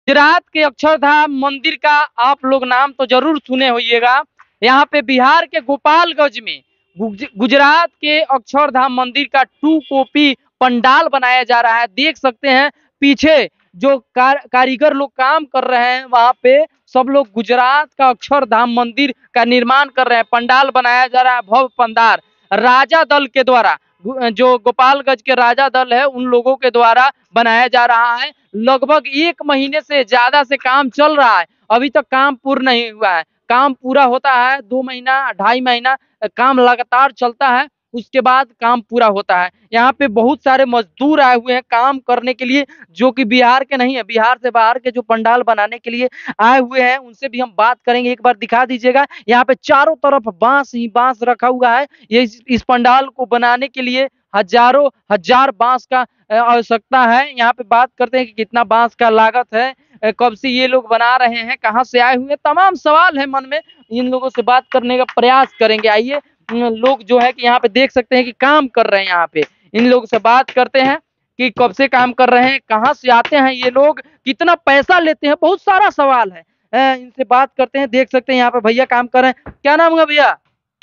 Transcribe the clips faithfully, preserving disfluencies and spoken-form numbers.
गुजरात के अक्षरधाम मंदिर का आप लोग नाम तो जरूर सुने होइएगा। यहाँ पे बिहार के गोपालगंज में गुजरात के अक्षरधाम मंदिर का टू कॉपी पंडाल बनाया जा रहा है। देख सकते हैं पीछे जो कार, कारीगर लोग काम कर रहे हैं, वहां पे सब लोग गुजरात का अक्षरधाम मंदिर का निर्माण कर रहे हैं। पंडाल बनाया जा रहा है भव्य पंडाल राजा दल के द्वारा, जो गोपालगंज के राजा दल है उन लोगों के द्वारा बनाया जा रहा है। लगभग एक महीने से ज्यादा से काम चल रहा है, अभी तक काम पूर्ण नहीं हुआ है। काम पूरा होता है दो महीना ढाई महीना काम लगातार चलता है, उसके बाद काम पूरा होता है। यहाँ पे बहुत सारे मजदूर आए हुए हैं काम करने के लिए, जो कि बिहार के नहीं है, बिहार से बाहर के जो पंडाल बनाने के लिए आए हुए हैं उनसे भी हम बात करेंगे। एक बार दिखा दीजिएगा, यहाँ पे चारों तरफ बांस ही बांस रखा हुआ है। ये इस, इस पंडाल को बनाने के लिए हजारों हजार बांस का आवश्यकता है। यहाँ पे बात करते हैं कि कितना बांस का लागत है, कब से ये लोग बना रहे हैं, कहाँ से आए हुए, तमाम सवाल है मन में। इन लोगों से बात करने का प्रयास करेंगे। आइए, लोग जो है कि यहाँ पे देख सकते हैं कि काम कर रहे हैं। यहाँ पे इन लोगों से बात करते हैं कि कब से काम कर रहे हैं, कहाँ से आते हैं ये लोग, कितना पैसा लेते हैं, बहुत सारा सवाल है। इनसे बात करते हैं। देख सकते हैं यहाँ पे भैया काम कर रहे हैं। क्या नाम हुआ भैया,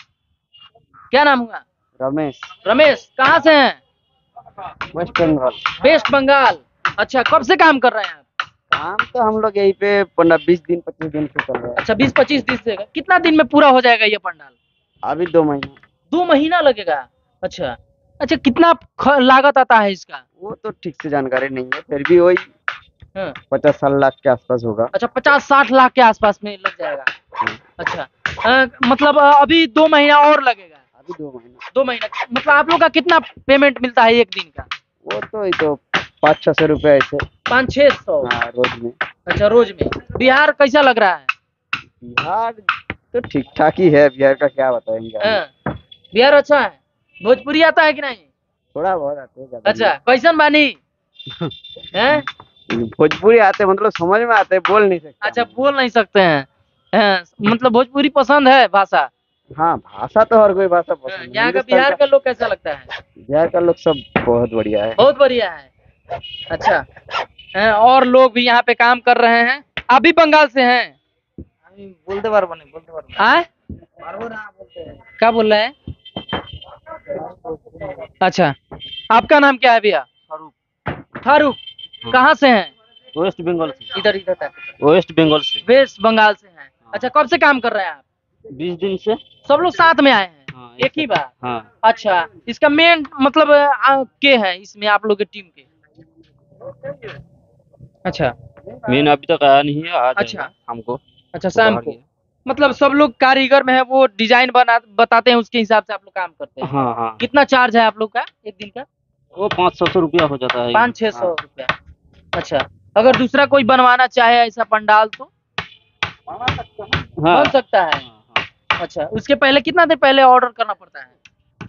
क्या नाम हुआ? रमेश। रमेश, कहाँ से हैं? वेस्ट बंगाल। वेस्ट बंगाल। अच्छा, कब से काम कर रहे हैं आप? काम तो हम लोग यहीं पे पंद्रह बीस दिन पच्चीस दिन से कर रहे हैं। अच्छा, बीस पच्चीस दिन से। कितना दिन में पूरा हो जाएगा ये पंडाल? अभी दो महीना। दो महीना लगेगा। अच्छा अच्छा, कितना लागत आता है इसका? वो तो ठीक से जानकारी नहीं है, फिर भी वही हाँ। पचास साठ लाख के आसपास होगा। अच्छा, पचास साठ लाख के आसपास में लग जाएगा। हाँ। अच्छा, आ, मतलब अभी दो महीना और लगेगा? अभी दो महीना। दो महीना मतलब आप लोग का कितना पेमेंट मिलता है एक दिन का? वो तो ये तो पाँच छह सौ रुपए ऐसे। पाँच छह सौ रोज में। अच्छा, रोज में। बिहार कैसा लग रहा है? बिहार तो ठीक ठाक ही है, बिहार का क्या बताएंगे। बिहार अच्छा है। भोजपुरी आता है कि नहीं? थोड़ा बहुत आते हैं। अच्छा, कैसन बानी? हैं? भोजपुरी आते मतलब समझ में आते, बोल नहीं सकते। अच्छा, बोल नहीं सकते हैं। है, मतलब भोजपुरी पसंद है भाषा? हाँ, भाषा तो हर कोई भाषा पसंद है। यहाँ का बिहार का लोग कैसा लगता है? बिहार का लोग सब बहुत बढ़िया है। बहुत बढ़िया है। अच्छा है, और लोग भी यहाँ पे काम कर रहे हैं। आप भी बंगाल से हैं? बोलते बार बने बोलते बार हाँ, क्या बोल रहे हैं? अच्छा, आपका नाम क्या है भैया? फारूक। फारूक, कहाँ से हैं? वेस्ट बंगाल से। इधर इधर तक। वेस्ट बंगाल से। वेस्ट बंगाल से हैं। अच्छा, कब से काम कर रहे हैं आप? बीस दिन से। सब लोग साथ में आए हैं? हाँ, एक ही बार। हाँ। अच्छा, इसका मेन मतलब आ, के है इसमें आप लोग की टीम के? अच्छा, मेन अभी तक आया नहीं है, आ अच्छा हमको। अच्छा, शाम को मतलब सब लोग कारीगर में है, वो डिजाइन बना बताते हैं, उसके हिसाब से आप लोग काम करते हैं। हाँ हाँ। कितना चार्ज है आप लोग का एक दिन का? वो पाँच सौ सौ रुपया हो जाता है। पाँच छह सौ रुपया। अच्छा, अगर दूसरा कोई बनवाना चाहे ऐसा पंडाल तो बन सकता है? अच्छा, उसके पहले कितना देर पहले ऑर्डर करना पड़ता है?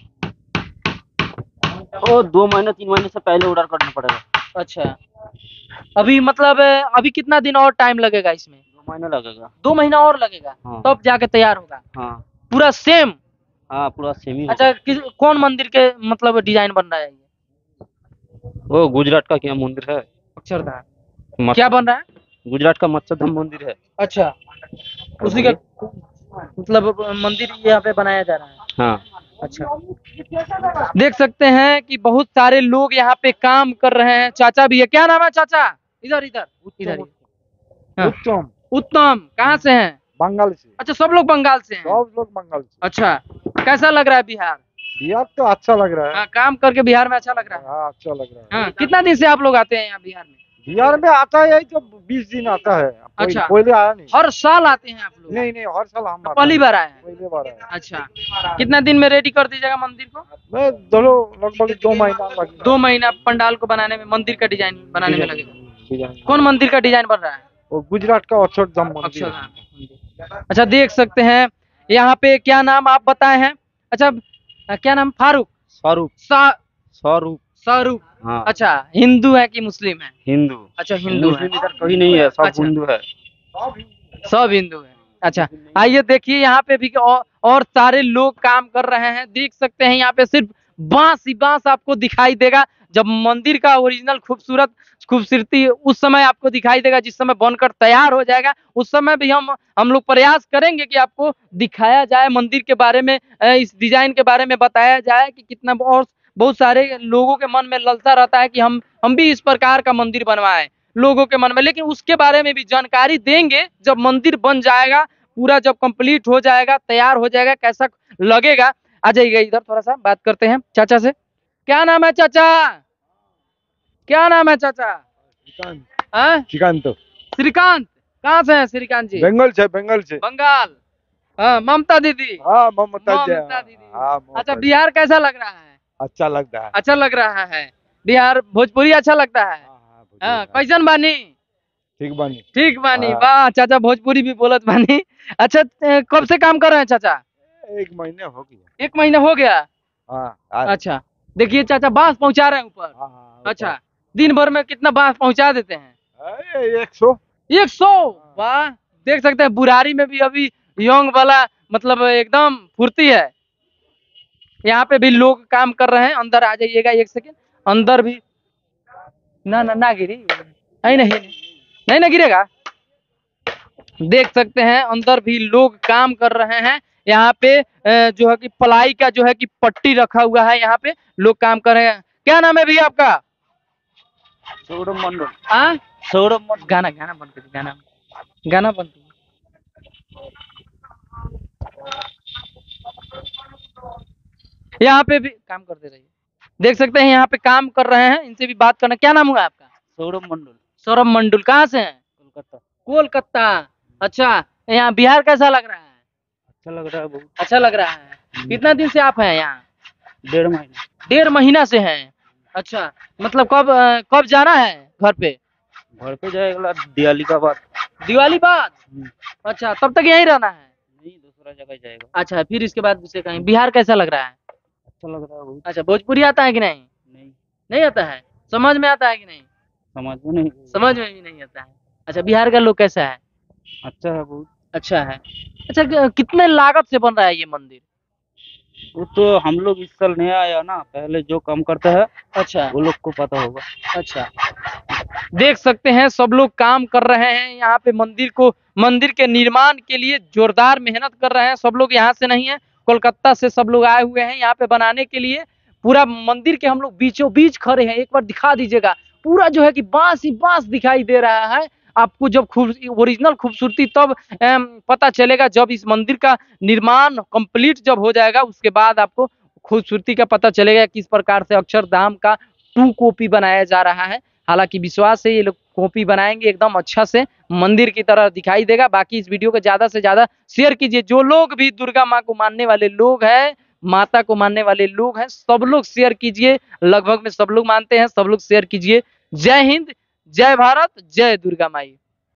वो दो महीने तीन महीने से पहले ऑर्डर करना पड़ेगा। अच्छा, अभी मतलब अभी कितना दिन और टाइम लगेगा इसमें? दो महीना लगेगा। दो महीना और लगेगा। हाँ। तब जाके तैयार होगा। हाँ। पूरा सेम? हाँ, पूरा सेम ही। अच्छा, किस कौन मंदिर के मतलब डिजाइन बन रहा है ये? वो गुजरात का क्या मंदिर है? अक्षरधाम। क्या बन रहा है? गुजरात का मत्स्यधाम मंदिर है। अच्छा, उसी का मतलब मंदिर यहाँ पे बनाया जा रहा है। हाँ। अच्छा, देख सकते हैं कि बहुत सारे लोग यहाँ पे काम कर रहे हैं। चाचा भी है। क्या नाम है चाचा? इधर इधर इधर। उत्तम। उत्तम, कहाँ से हैं? बंगाल से। अच्छा, सब लोग बंगाल से हैं? सब लोग बंगाल से। अच्छा, कैसा लग रहा है बिहार? बिहार तो अच्छा लग रहा है। हाँ, काम करके बिहार में अच्छा लग रहा है। हाँ, अच्छा लग रहा है। हाँ, कितना दिन से आप लोग आते हैं यहाँ बिहार में? बिहार में आता है यही तो बीस दिन आता है। अच्छा, पहले आया नहीं। हर साल आते हैं आप लोग? नहीं नहीं, हर साल हम पहली बार आए हैं? पहली बार आए। अच्छा, कितना दिन में रेडी कर दीजिएगा मंदिर को? मैं दोनों लगभग दो महीना लगेगा। दो महीना पंडाल को बनाने में, मंदिर का डिजाइन बनाने में लगेगा। कौन मंदिर का डिजाइन बन रहा है? वो गुजरात का अक्षरधाम मंदिर। अच्छा, देख सकते हैं यहाँ पे। क्या नाम आप बताए हैं? अच्छा, क्या नाम? फारूक। फारूक। शाहरुख। शाहरुख। हाँ। अच्छा, हिंदू है कि मुस्लिम है? हिंदू। अच्छा, हिंदू है। इधर कहीं नहीं है, सब अच्छा। हिंदू है। सब हिंदू है। अच्छा, आइए देखिए यहाँ पे भी और, और सारे लोग काम कर रहे हैं। देख सकते हैं यहाँ पे सिर्फ बांस ही बांस आपको दिखाई देगा। जब मंदिर का ओरिजिनल खूबसूरत खूबसूरती उस समय आपको दिखाई देगा, जिस समय बनकर तैयार हो जाएगा उस समय भी हम हम लोग प्रयास करेंगे कि आपको दिखाया जाए मंदिर के बारे में, अ, इस डिजाइन के बारे में बताया जाए कि कितना। और बहुत सारे लोगों के मन में ललसा रहता है कि हम हम भी इस प्रकार का मंदिर बनवाएं लोगों के मन में, लेकिन उसके बारे में भी जानकारी देंगे जब मंदिर बन जाएगा, पूरा जब कंप्लीट हो जाएगा, तैयार हो जाएगा, कैसा लगेगा। आ जाइएगा इधर, थोड़ा सा बात करते हैं चाचा से। क्या नाम है चाचा? क्या नाम है चाचा? श्रीकांत हाँ? श्रीकांत श्रीकांत। कहाँ से हैं श्रीकांत जी? बंगाल से बंगाल से बंगाल। हाँ, ममता दीदी। हाँ ममता जी ममता दीदी। हाँ ममता अच्छा, जी। बिहार कैसा लग रहा है? अच्छा लगता है। अच्छा लग रहा है बिहार। भोजपुरी अच्छा लगता है? हाँ, हाँ, हाँ, भोजपुरी। कैसन बानी? ठीक बनी। ठीक बानी। हाँ। वाह, चाचा भोजपुरी भी बोलत बानी। अच्छा, अ, कब से काम कर रहे हैं चाचा? एक महीने हो गया। एक महीना हो गया। हाँ आज- अच्छा, देखिए चाचा बांस पहुंचा रहे हैं ऊपर। हाँ, हाँ, अच्छा, दिन भर में कितना बांस पहुंचा देते हैं? अरे, एक सौ। एक सौ। वाह, देख सकते हैं बुरारी में भी अभी यंग वाला मतलब एकदम फुर्ती है। यहाँ पे भी लोग काम कर रहे हैं। अंदर आ जाइएगा एक सेकेंड। अंदर भी ना ना ना गिरी, नहीं नहीं नहीं ना गिरेगा। देख सकते हैं अंदर भी लोग काम कर रहे हैं। यहाँ पे अ, जो है कि पलाई का जो है कि पट्टी रखा हुआ है, यहाँ पे लोग काम कर रहे हैं। क्या नाम है भैया आपका? सौरभ मंडल। हाँ, सौरभ मंडल। गाना गाना बंद कर, गाना गाना बंद कर। यहाँ पे भी काम करते रहिए। देख सकते हैं यहाँ पे काम कर रहे हैं, इनसे भी बात करना। क्या नाम हुआ आपका? सौरभ मंडल। सौरभ मंडल। कहाँ से हैं? कोलकाता। कोलकाता। अच्छा, यहाँ बिहार कैसा लग रहा है? अच्छा लग रहा है बहुत। अच्छा लग रहा है। कितना दिन से आप हैं यहाँ? डेढ़ महीना। डेढ़ महीना से हैं। अच्छा, मतलब कब अ, कब जाना है घर पे? घर पे जाएगा दिवाली का बाद। दिवाली बाद। अच्छा, तब तक यहीं रहना है? नहीं, दूसरा जगह जाएगा। अच्छा, फिर इसके बाद दूसरे कहीं। बिहार कैसा लग रहा है? अच्छा लग रहा है बहुत। अच्छा, भोजपुरी आता है कि नहीं? नहीं, नहीं आता है। समझ में आता है कि नहीं? समझ में नहीं। समझ में भी नहीं आता है। अच्छा, बिहार का लोग कैसा है? अच्छा है बहुत। अच्छा है। अच्छा, क- कितने लागत से बन रहा है ये मंदिर? वो तो हम लोग इस साल नया आया ना, पहले जो काम करता है अच्छा वो लोग को पता होगा। अच्छा, देख सकते हैं सब लोग काम कर रहे हैं यहाँ पे मंदिर को, मंदिर के निर्माण के लिए जोरदार मेहनत कर रहे हैं। सब लोग यहाँ से नहीं है, कोलकाता से सब लोग आए हुए हैं यहाँ पे बनाने के लिए। पूरा मंदिर के हम लोग बीचों बीच खड़े हैं। एक बार दिखा दीजिएगा, पूरा जो है कि बांस ही बांस दिखाई दे रहा है आपको। जब खूब ओरिजिनल खूबसूरती तब अम, पता चलेगा जब इस मंदिर का निर्माण कंप्लीट जब हो जाएगा, उसके बाद आपको खूबसूरती का पता चलेगा किस प्रकार से अक्षरधाम का टू कॉपी बनाया जा रहा है। हालांकि विश्वास है ये लोग कॉपी बनाएंगे एकदम अच्छा से, मंदिर की तरह दिखाई देगा। बाकी इस वीडियो को ज्यादा से ज्यादा शेयर कीजिए। जो लोग भी दुर्गा माँ को मानने वाले लोग हैं, माता को मानने वाले लोग हैं, सब लोग शेयर कीजिए। लगभग में सब लोग मानते हैं, सब लोग शेयर कीजिए। जय हिंद, जय भारत, जय दुर्गा माई।